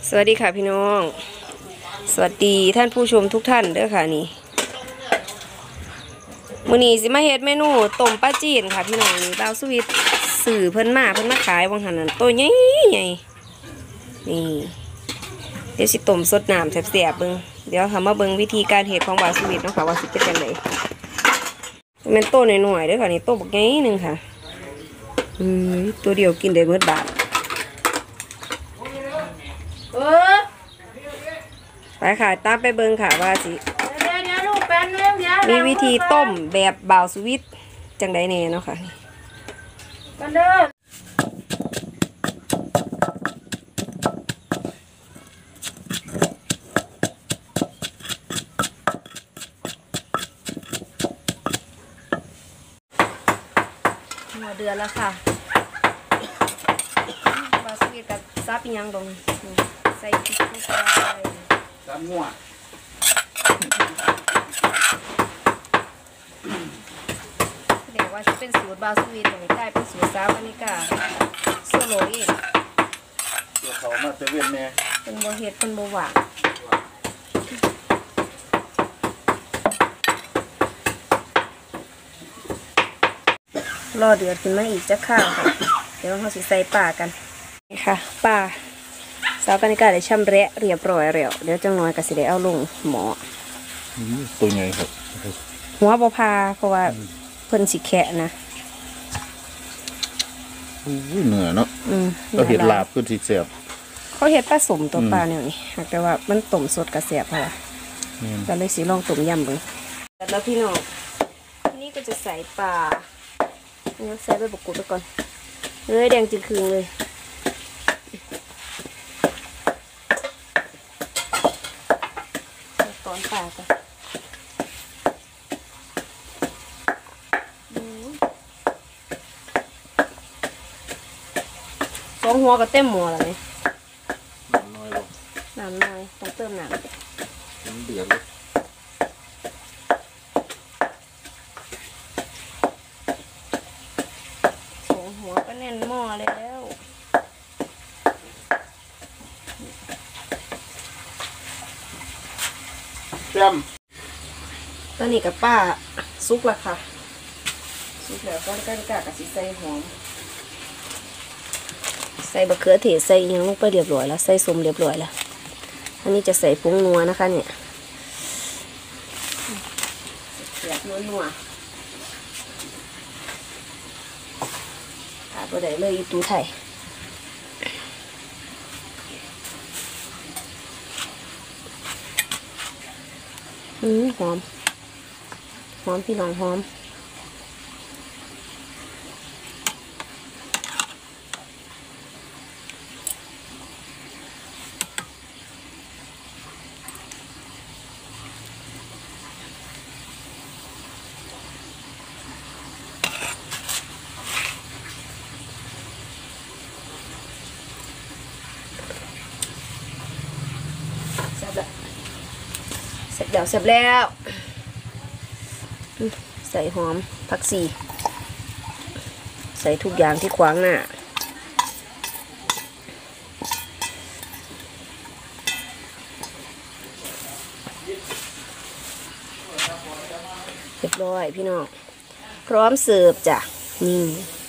สวัสดีค่ะพี่น้องสวัสดีท่านผู้ชมทุกท่านเด้อค่ะนี่มื้อนี้สิมาเฮ็ดเมนูต้มปลาจีนค่ะพี่น้องนี่บ่าวสวิตสื่อเพิ่นมาขายวังหันนั่นตัวใหญ่นี่เดี๋ยวสิต้มสดน้ำแซ่บๆเบิ่งเดี๋ยวมาเบิ่งวิธีการเฮ็ดของบ่าวสวิตเนาะค่ะว่าสิเป็นจังได๋แม่นตัวน้อยๆเด้อค่ะนี่ตัวบักใหญ่นึงค่ะตัวเดียวกินได้หมดบาทไปค่ะตามไปเบิ่งค่ะว่าสิมีวิธีต้มแบบบ่าวสวิตจังไดแน่เนาะค่ะกันเด้อหัวเดือนแล้วค่ะบ่าวสวิตกับซับอีหยังลงใส่พริกลงไปซับงัวเดี๋ยวว่าจะเป็นสูตรบ่าวสวิตเลยกลายเป็นสูตรสาวอันนี้ก็โซโลอีกเดี๋ยวเขามาเซเว่นแม่เป็นบ่เฮ็ดเป็นบ่หวานรอเดือดขึ้นมาอีกจะข้าวค่ะเดี๋ยวเราสิใส่ปลากันนี่ค่ะปลาสาวกันนี่ก็ได้ช่ำแระเรียบร้อยแล้วเดี๋ยวจังน้อยก็สิได้เอาลงหม้อตัวใหญ่ครับหัวบ่พาเพราะว่าเพิ่นสิแคะนะเหนื่อยเนาะก็เห็ดลาบขึ้นที่เสียบเขาเห็ดผสมตัวปลาเนี่ยนี่หากแต่ว่ามันต้มสดกระเสียบเพราะว่าก็เลยสิลองต้มยำเบิ่งแล้วพี่น้องทีนี้ก็จะใส่ปลาเนี่ยใส่ใบบักกูดไปก่อนเลยแดงจืดคืนเลยตอนปลาก่อนสองหัวก็เต็มหม้อแล้วนี่น้ำน้อยลงน้ำน้อยต้องเติมน้ำเดือดเลยสองหัวก็แน่นหม้อแล้วเต็มตอนนี้กับป้าซุกละค่ะซุกแล้วก็กะกับสิใส่หอมใส่บะเขือเทศใส่ยังลงไปเรียบร้อยแล้วใส่ส้มเรียบร้อยแล้วอันนี้จะใส่ผงนัวนะคะเนี่ยแบบนัวขาดบ่ได้เลยอีตูไทยหอมหอมพี่น้องหอมเสร็จแล้วใส่หอมผักชีใส่ทุกอย่างที่ขวางหน้าเรียบร้อยพี่น้องพร้อมเสิร์ฟจ้ะนี่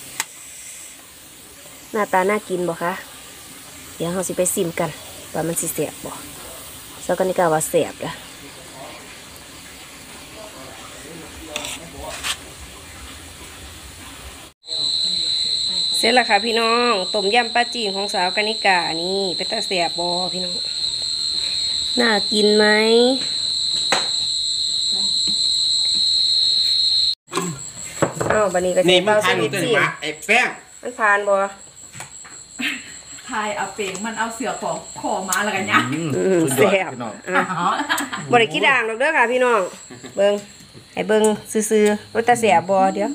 หน้าตาน่ากินบ่คะเดี๋ยวเราสิไปซิมกันว่ามันสิแซ่บบ่สาวกันนี่ก็ว่าแซ่บละเสร็จแล้วค่ะพี่น้องต้มยำปลาจีนของสาวกนิกานี่เป็นตาแซ่บบอพี่น้องน่ากินไหมอ้าวบันนี้ก็นี่มันทานตัวนี้มาไอ้แป้งมันทานบอทายเอาเป่งมันเอาเสือของคอมาแล้วกันเนี่ยแซ่บบริกิด่างดอกเด้อค่ะพี่น้องเบิ้งไอ้เบิ้งซื้อๆว่าตาแซ่บบอเดี๋ยว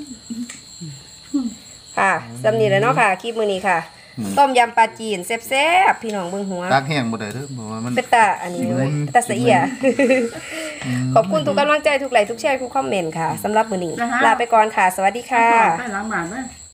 ค่ะสำนีแล้วเนาะค่ะคลิปมื้อนี้ค่ะต้มยำปลาจีนแซ่บๆพี่น้องเบิ่งหัวตักแห้งบ่ได้เด้อเพราะว่ามันเป็นตาอันนี้เลยตาเสียขอบคุณทุกกำลังใจทุกไลค์ทุกแชร์ทุกคอมเมนต์ค่ะสำหรับมื้อนี้ลาไปก่อนค่ะสวัสดีค่ะไปล้างบาทไหม